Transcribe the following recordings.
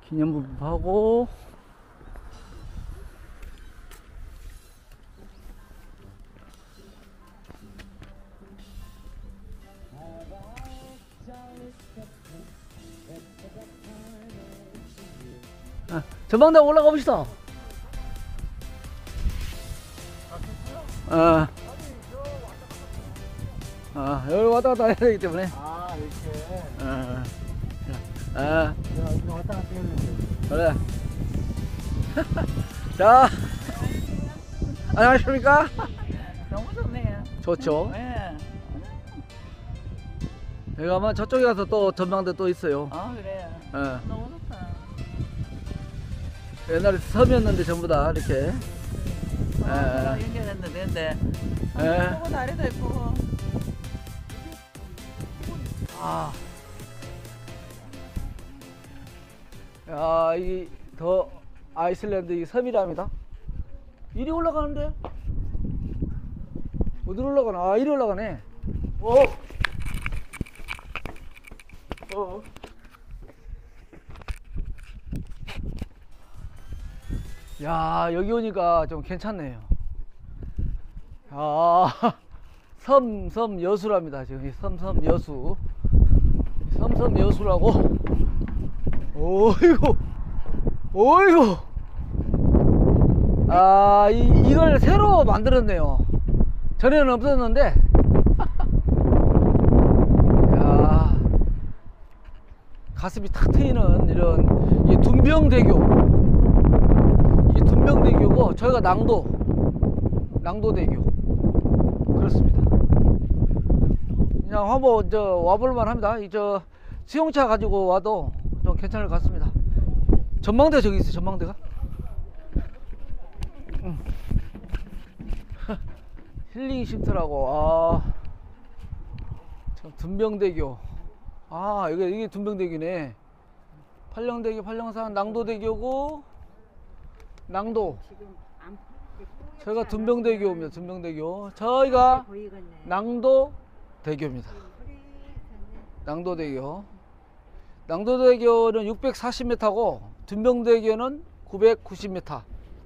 기념품하고 전망대 올라가 봅시다. 여기 왔다 갔다 해야 되기 때문에. 이렇게. 이거 왔다 갔다 했는데. 그래. 자, 안녕하십니까? 너무 좋네요. 좋죠. 네. 여기 아마 저쪽에 가서 또 전망대 또 있어요. 아 그래요. 예. 너무 좋다. 옛날에 섬이었는데 전부 다 이렇게. 연결했는데 근데 예쁘고 다리도 예쁘고. 야, 이 더 아이슬란드 이 섬이랍니다. 이리 올라가는데? 어디로 올라가나? 이리 올라가네. 야, 여기 오니까 좀 괜찮네요. 섬 여수랍니다. 지금 이 섬 여수. 섬 여수라고. 어이구. 이걸 새로 만들었네요. 전에는 없었는데. 야, 가슴이 탁 트이는 이런, 이게 둔병대교. 이게 둔병대교고, 저희가 낭도대교. 그렇습니다. 그냥 한번 와볼만 합니다. 수용차 가지고 와도 좀 괜찮을 것 같습니다. 전망대 저기 있어요. 전망대가. 힐링 쉼터라고. 참 둔병대교. 이게 둔병대교네. 팔령대교, 팔령산, 낭도대교고, 낭도. 저희가 둔병대교입니다. 둔병대교. 저희가 낭도대교입니다. 낭도대교. 낭도대교는 640m고 둔병대교는 990m.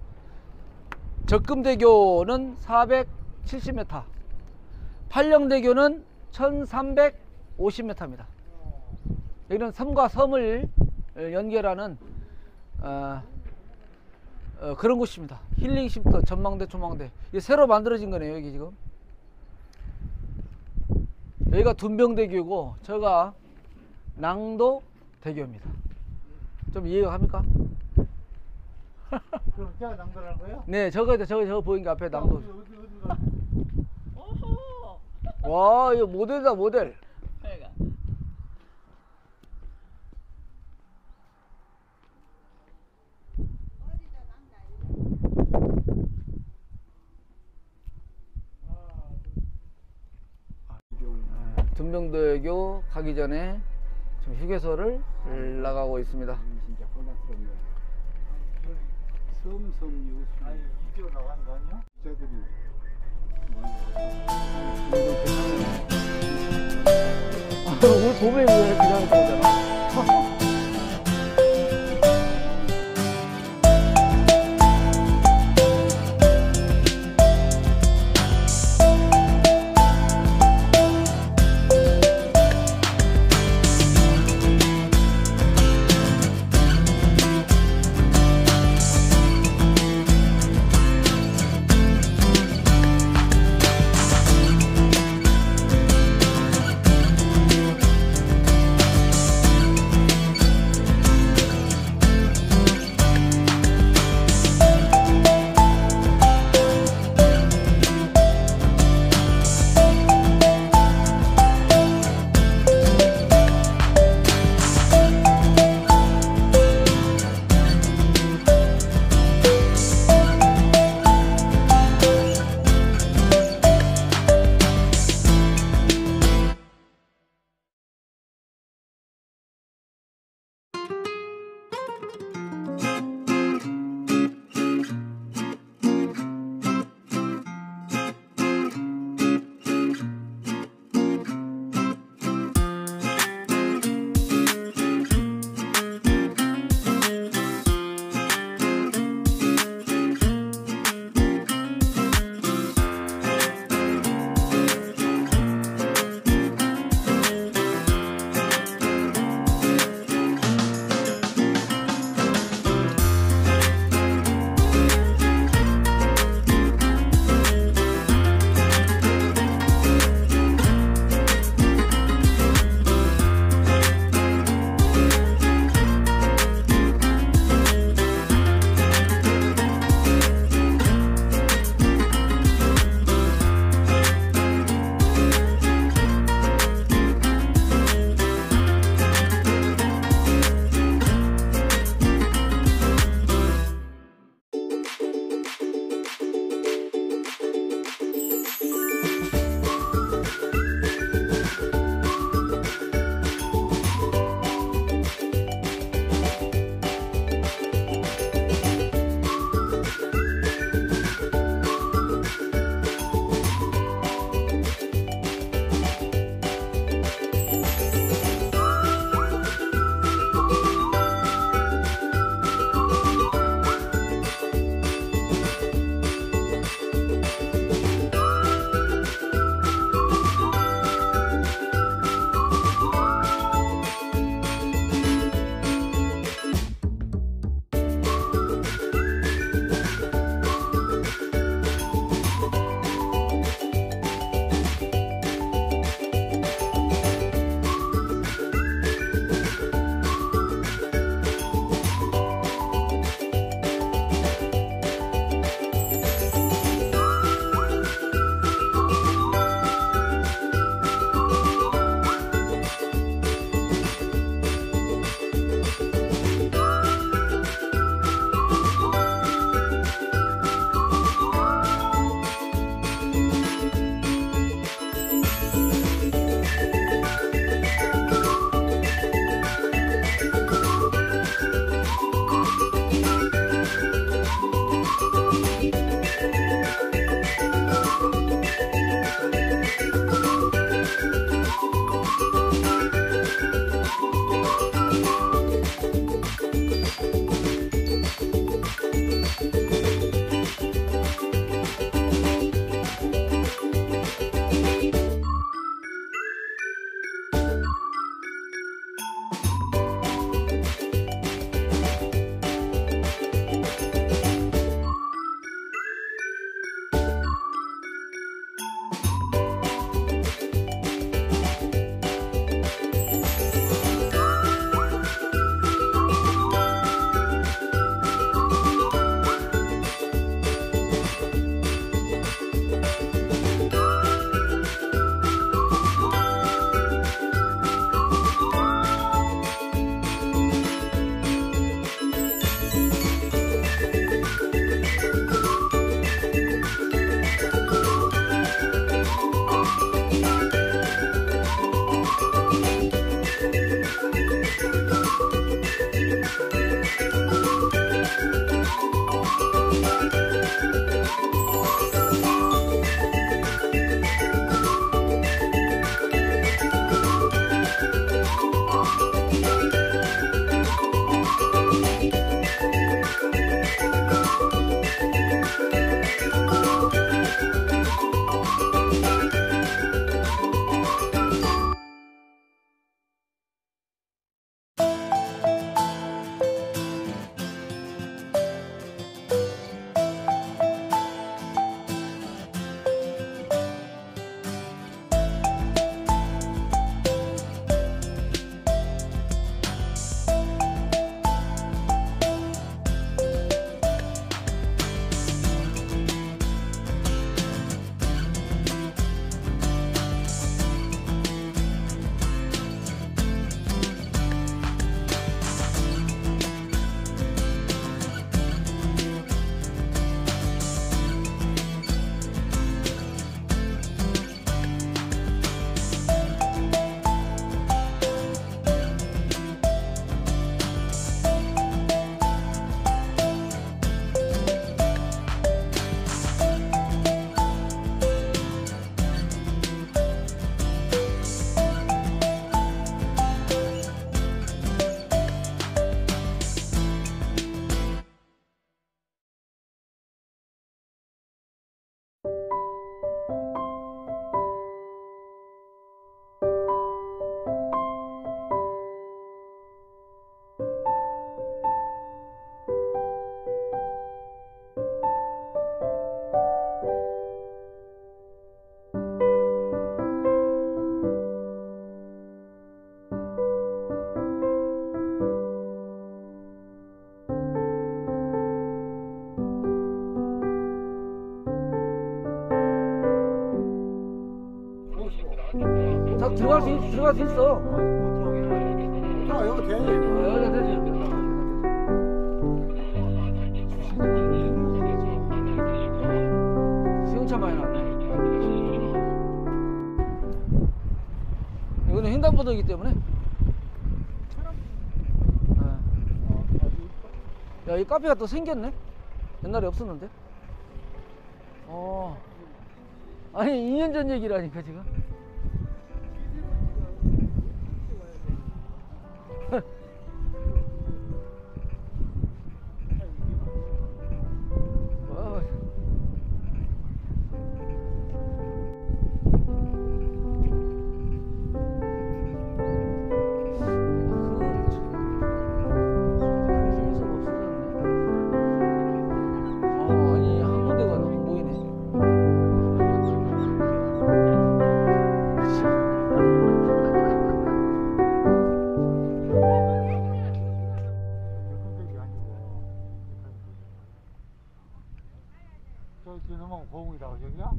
적금대교는 470m. 팔령대교는 1350m입니다. 여기는 섬과 섬을 연결하는 그런 곳입니다. 힐링 쉼터, 전망대, 조망대. 이게 새로 만들어진 거네요. 여기 지금 여기가 둔병대교고 저가 낭도대교입니다. 좀 이해가 갑니까? 그럼 제가 낭도라는 거예요? 네, 저거 보이는 게 앞에 낭도. 어디가? 오호. 와, 이거 모델이다, 모델. 그러니까. 둔병대교 가기 전에 지금 휴게소를 나가고 있습니다. 진짜 혼란스럽네. 섬 요수. 이쪽으로 나가는 거 아니야? 기자들이. 오늘 봄에 왜 그냥 오잖아. 들어갈 수 있어. 아, 이거 돼. 여기다 되지. 수용차 많이 나왔네. 이거는 횡단보도이기 때문에. 야, 이 카페가 또 생겼네? 옛날에 없었는데? 아니, 2년 전 얘기라니까, 지금. 와. 아니, 한 군데가 안 보이네. 저 넘어가면 고흥이다, 여기야?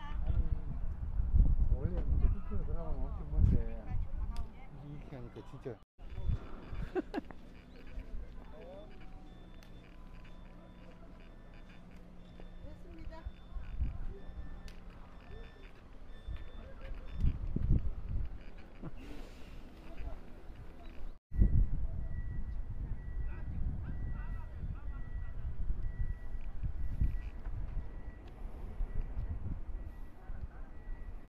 원래 끝으로 들어가면 엄청 먼데 이렇게 하니까 진짜